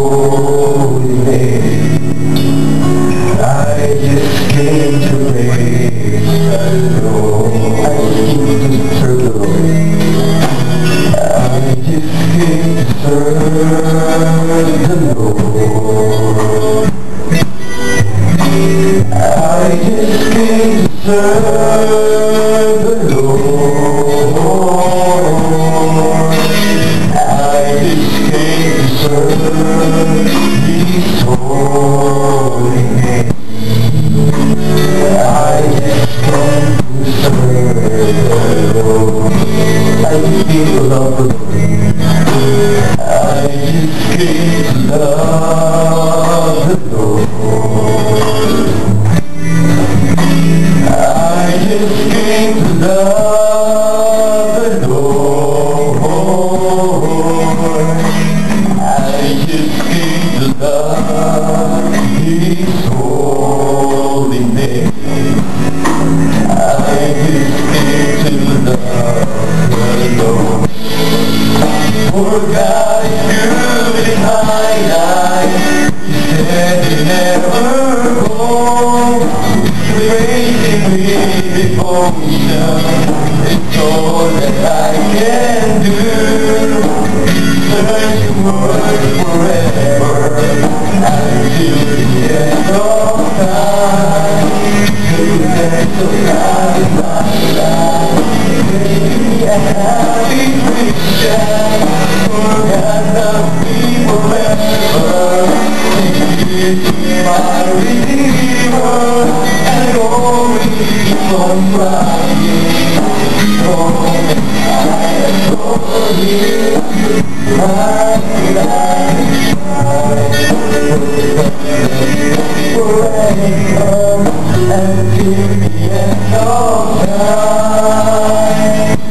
holy name. I just came to praise the Lord. I just came to serve the Lord. I just came to serve the Lord. I just came to serve the Lord. I just came to serve His holy name. I just came to serve the Lord. I just came to love the Lord. I just came to love the Lord. I just came to love the Lord. I just came to love His holy name. I just came to love the Lord. For God is good in my life. He said He never goes. Praising with devotion, it's all that I can do. Search His word forever, until the end of time. Goodness of God in my life, make me a happy Christian. For God loves me forever, and He is my Redeemer. And always keep on crying, long as I adore Him. My life, forever, until the end of time.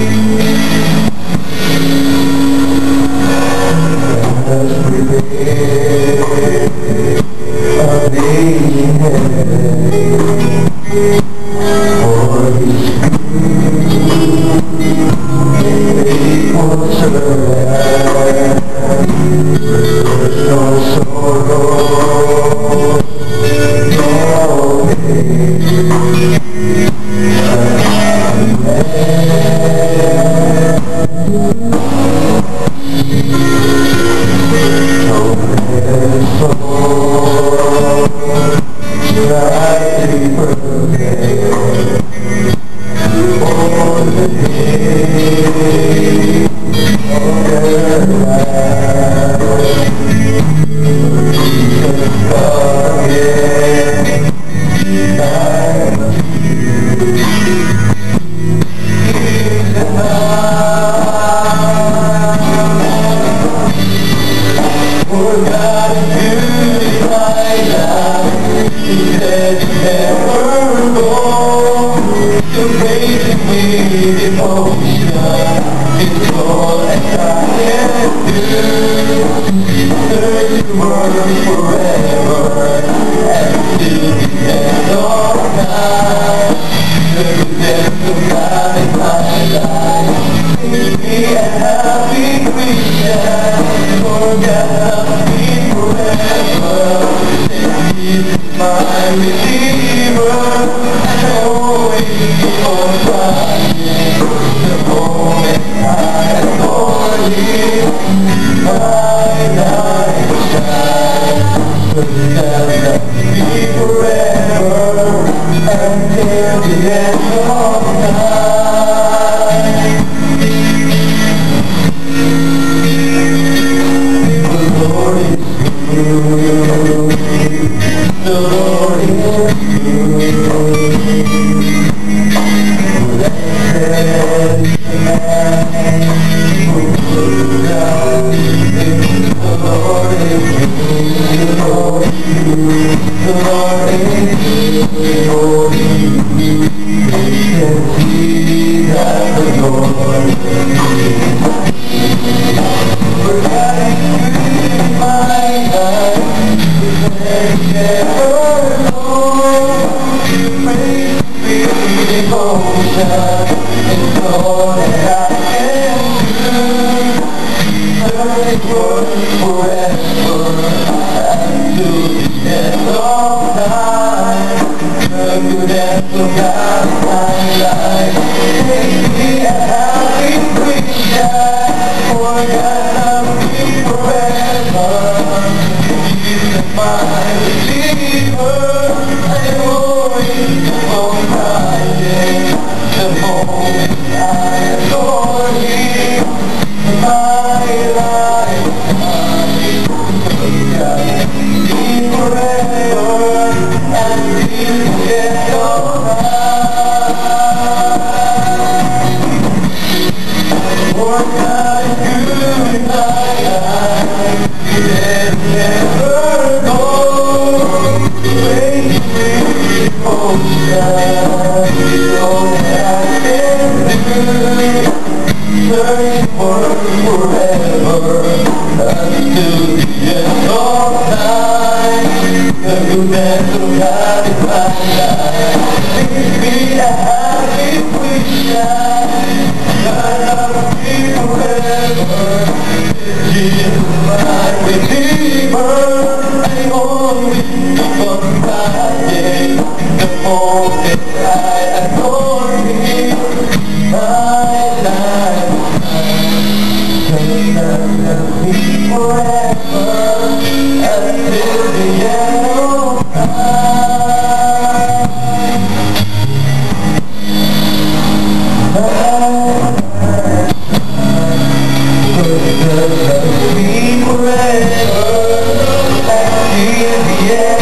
Let us prepare a day in heaven for His good and faithful servant. There's no sorrow, no pain, Forever that look out of my life. Make me a happy quick die. Forget I'll be forever. Jesus, my Redeemer. I'm always on Friday. The moment I adore Him, my life, be forever and till the end of time. For God good in my life, let never go. Wait for God, so that I can search for forever until the end of time. The goodness of God in my life, make me a happy quick die. God love me forever. Jesus, my Redeemer. I'm only on Friday, the moment I adore Him. My life, God love me forever until the end of time. God love me forever until the end.